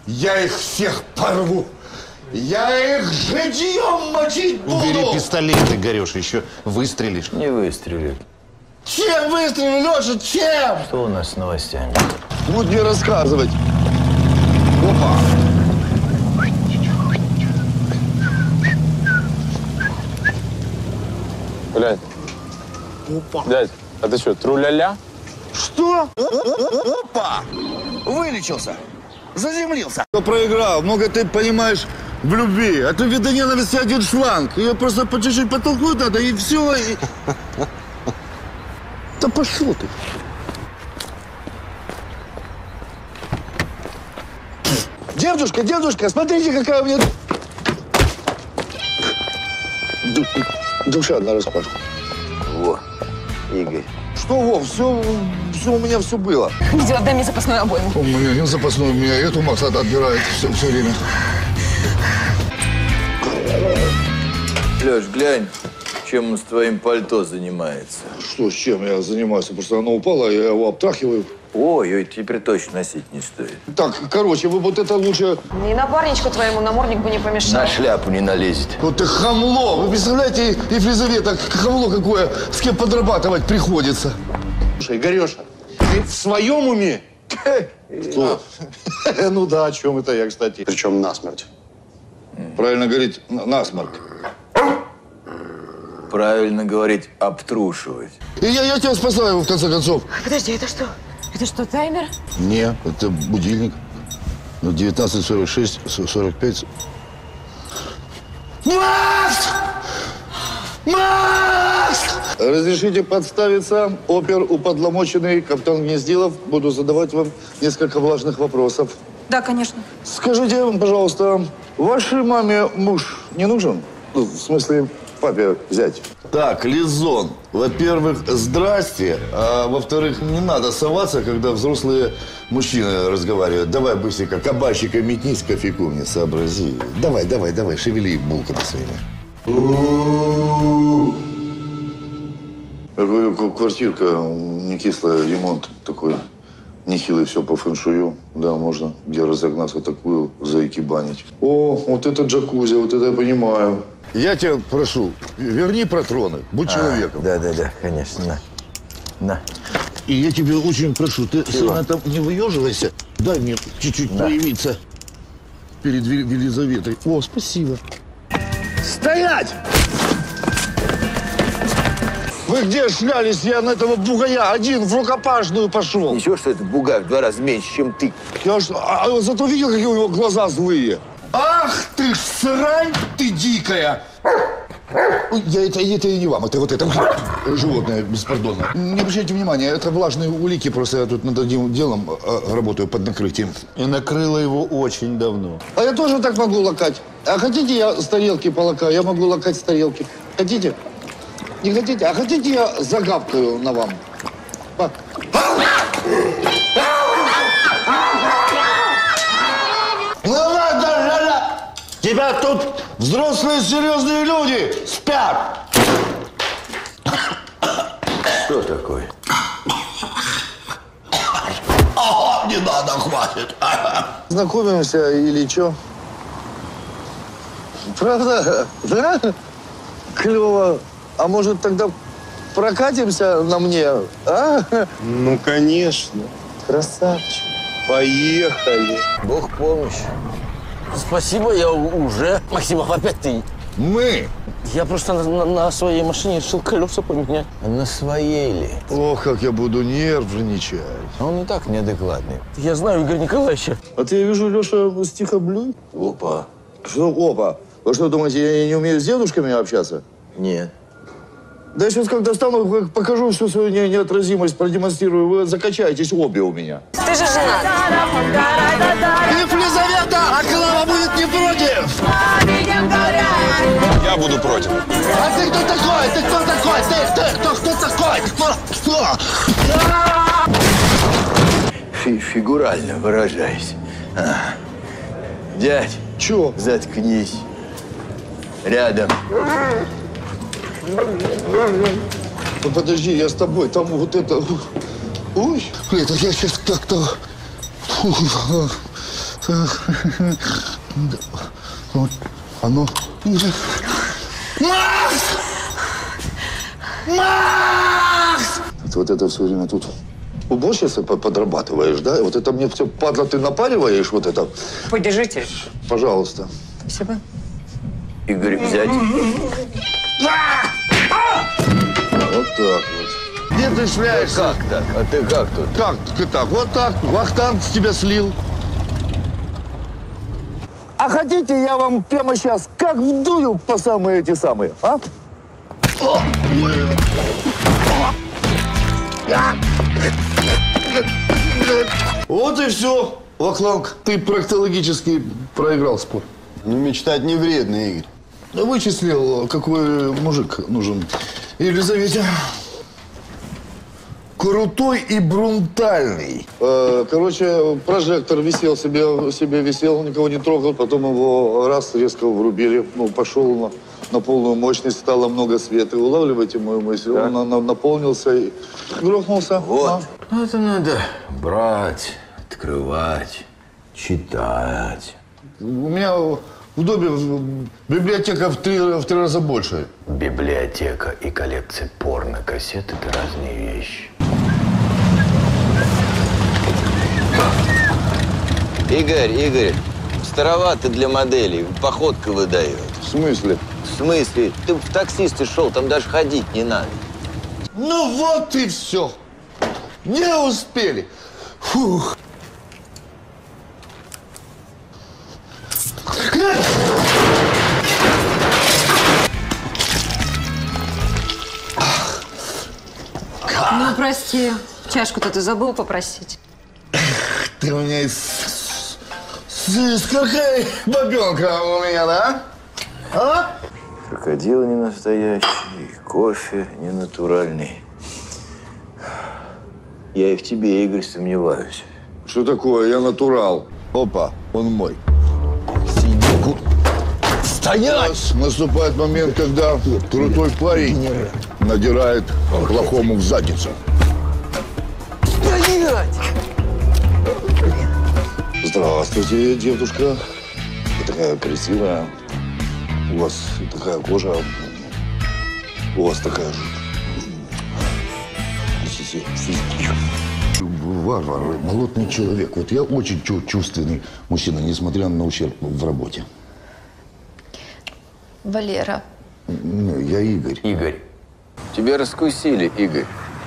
Я их всех порву. Я их житьем мочить буду. Убери пистолет, ты горешь, еще выстрелишь. Не выстрелит. Чем выстрелю, Леша, чем? Что у нас с новостями? Вот мне рассказывать. Опа. Блядь. Опа. Дядь, а ты что, тру-ля-ля? Что? Опа! Вылечился. Заземлился. Кто проиграл? Много ты понимаешь в любви. А то ведь до ненависти один шланг. Ее просто по чуть-чуть подтолкнуть надо, и все. И... Да пошел ты. Дедушка, дедушка, смотрите, какая у меня... Душа нараспашку. Во, Игорь. Что, Вов, все у меня все было. Видео, отдай мне запасную обойму. У меня не запасной, у меня эту Макс отбирает все время. Леш, глянь, чем он с твоим пальто занимается. Что, с чем я занимаюсь? Просто оно упало, я его обтрахиваю. Ой, теперь точно носить не стоит. Так, короче, вы вот это лучше... И напарничку твоему намордник бы не помешал. На шляпу не налезет. Вот ты хамло! Вы представляете, Ефлизавета, хамло какое, с кем подрабатывать приходится. Слушай, Игореша, ты в своем уме? Что? Ну да, о чем это я, кстати. Причем насмерть. Правильно говорить, насморк. Правильно говорить, обтрушивать. И я тебя спасаю, в конце концов. Подожди, это что? Это что, таймер? Не, это будильник. 19:46, 45. Макс! Макс! Разрешите подставиться, опер уподломоченный, капитан Гнездилов. Буду задавать вам несколько влажных вопросов. Да, конечно. Скажите, пожалуйста, вашей маме муж не нужен? Ну, в смысле, папе взять. Так, Лизон, во-первых, здрасте, а во-вторых, не надо соваться, когда взрослые мужчины разговаривают. Давай быстренько кабачика метнись, кофейку мне сообрази. Давай, шевели булками своими. Квартирка не кислая, ремонт такой нехилый, все по фэншую. Да, можно где разогнаться, такую заикибанить. О, вот это джакузи, вот это я понимаю. Я тебя прошу, верни патроны, будь человеком. Да, конечно, на. И я тебя очень прошу, ты сильно там не выеживайся, дай мне чуть-чуть проявиться перед Елизаветой. О, спасибо. Стоять! Вы где шлялись? Я на этого бугая один в рукопашную пошел. Ничего, что этот бугай в 2 раза меньше, чем ты. Я зато видел, какие у него глаза злые. Ах ты ж срань, ты дикая! Это и не вам, это вот это животное беспардонное. Не обращайте внимания, это влажные улики, просто я тут над одним делом работаю под накрытием. И накрыло его очень давно. А я тоже так могу лакать. А хотите, я с тарелки полакаю? Я могу лакать с тарелки. Хотите? Не хотите? А хотите, я загавкаю на вам? Ну ладно, тебя тут взрослые серьезные люди спят. Что такое? Ага, не надо, хватит. Знакомимся или что? Правда? Да? Клево. А может, тогда прокатимся на мне, а? Ну, конечно. Красавчик. Поехали. Бог помощь. Спасибо, я уже. Максим, опять ты. Мы. Я просто на своей машине решил колеса поменять. На своей ли? Ох, как я буду нервничать. Он и так неадекватный. Я знаю Игоря Николаевича. А ты, я вижу, Леша, стихоблюй. Опа. Что опа? Вы что, думаете, я не умею с дедушками общаться? Нет. Да я сейчас как достану, покажу всю свою неотразимость, продемонстрирую, вы закачаетесь обе у меня. Ты же женат. Ефлизавета, а Клава будет не против. Я буду против. А ты кто такой? Ты кто такой? Кто такой? Кто? Фигурально выражаясь. Дядь. Чё? Заткнись. Рядом. Ну подожди, я с тобой, там вот это... Ой, это я сейчас как-то... Вот оно. Макс! Макс! Вот это все время тут уборщицей подрабатываешь, да? Вот это мне все, падла, ты напариваешь, вот это. Подержите. Пожалуйста. Спасибо. Игорь, взять. Вот так вот. Где ты шляешься? Как так? А ты как тут? Как ты так? Вот так. Вахтанг с тебя слил. А хотите, я вам прямо сейчас как вдую по самые эти самые, а? Вот и все, Вахтанг. Ты практологически проиграл спор. Ну, мечтать не вредно, Игорь. Вычислил, какой мужик нужен Елизавете. Крутой и брутальный. Короче, прожектор висел себе висел, никого не трогал. Потом его раз резко врубили. Ну, пошел на полную мощность, стало много света. Улавливаете мою мысль? Да. Он наполнился и грохнулся. Вот. Это надо брать, открывать, читать. У меня в доме библиотека в три раза больше. Библиотека и коллекция порнокассет – это разные вещи. Игорь, старовато для моделей, походка выдает. В смысле? В смысле? Ты в таксисты шел, там даже ходить не надо. Ну вот и все. Не успели. Фух. Ну, прости. Чашку-то ты забыл попросить. Ты у меня какая бабенка у меня, да? А? Крокодил не настоящий, кофе не натуральный. Я и в тебе, Игорь, сомневаюсь. Что такое? Я натурал. Опа, он мой. Синяку. Стоять! Сейчас наступает момент, когда крутой парень надирает плохому в задницу. Стоять! Здравствуйте, девушка. Вы такая красивая. У вас такая кожа. У вас такая... Варвар, молодой человек. Вот я очень чувственный мужчина, несмотря на ущерб в работе. Валера. Я Игорь. Игорь, тебя раскусили, Игорь.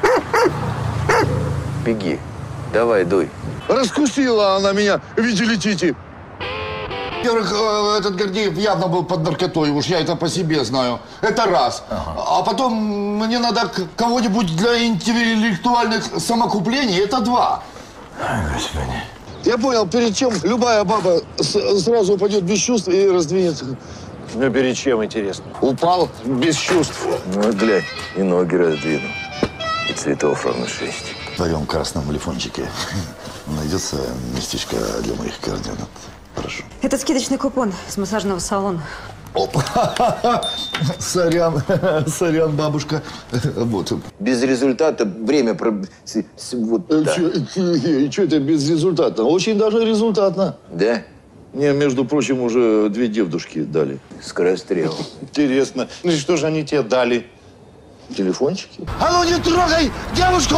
Беги. Давай, дуй. Раскусила она меня, видели Тити. Во-первых, этот Гордеев явно был под наркотой, уж я это по себе знаю. Это раз. А потом мне надо кого-нибудь для интеллектуальных самокуплений, это два. Ой, Господи. Я понял, перед чем любая баба сразу упадет без чувств и раздвинется. Ну, перед чем, интересно? Упал без чувств. Ну, вот глянь, и ноги раздвинул. И цветов ровно 6. В твоем красном телефончике найдется местечко для моих координат. Хорошо. Это скидочный купон с массажного салона. Опа! Сорян, бабушка. Вот. Без результата время вот да. Что это безрезультатно? Очень даже результатно. Да? Мне, между прочим, уже 2 девушки дали. Скорострел. Интересно. Ну и что же они тебе дали? Телефончики? А ну не трогай девушку!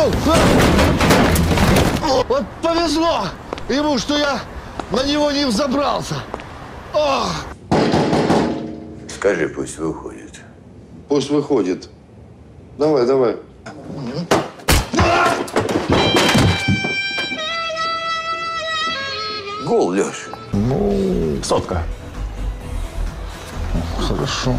Вот повезло ему, что я на него не взобрался. Ох! Скажи, пусть выходит. Пусть выходит. Давай, давай. Гол, Леш. Сотка. Хорошо.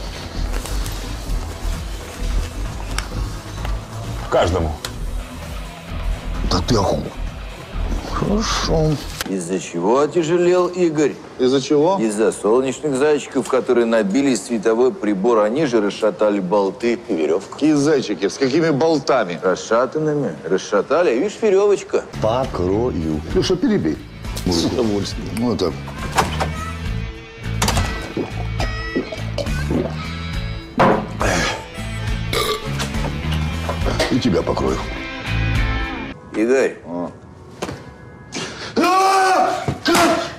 Каждому. Да ты оху. Хорошо. Из-за чего отяжелел Игорь? Из-за чего? Из-за солнечных зайчиков, которые набили световой прибор. Они же расшатали болты и веревку. Какие зайчики? С какими болтами? Расшатанными. Расшатали, видишь, веревочка. Покрою. Леша, перебей. С удовольствием. Вот так. И тебя покрою. Игорь,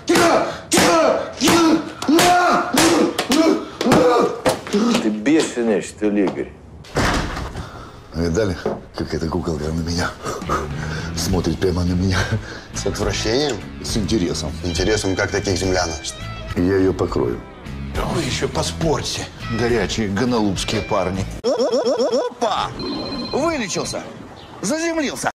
бешеный, что ли, Игорь? Видали, как эта куколка на меня смотрит прямо на меня С отвращением? с интересом. Интересом, как таких землянок. И я ее покрою. Вы еще поспорьте, горячие гоналупские парни. Опа! Вылечился! Заземлился!